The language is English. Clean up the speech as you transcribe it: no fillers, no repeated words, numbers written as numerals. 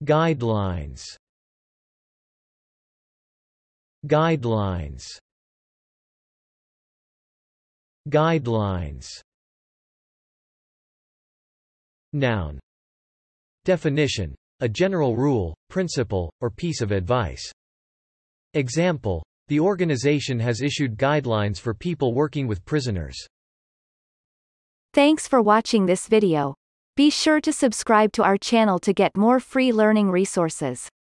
Guidelines. Guidelines. Guidelines. Noun. Definition: a general rule, principle, or piece of advice. Example: the organization has issued guidelines for people working with prisoners. Thanks for watching this video. Be sure to subscribe to our channel to get more free learning resources.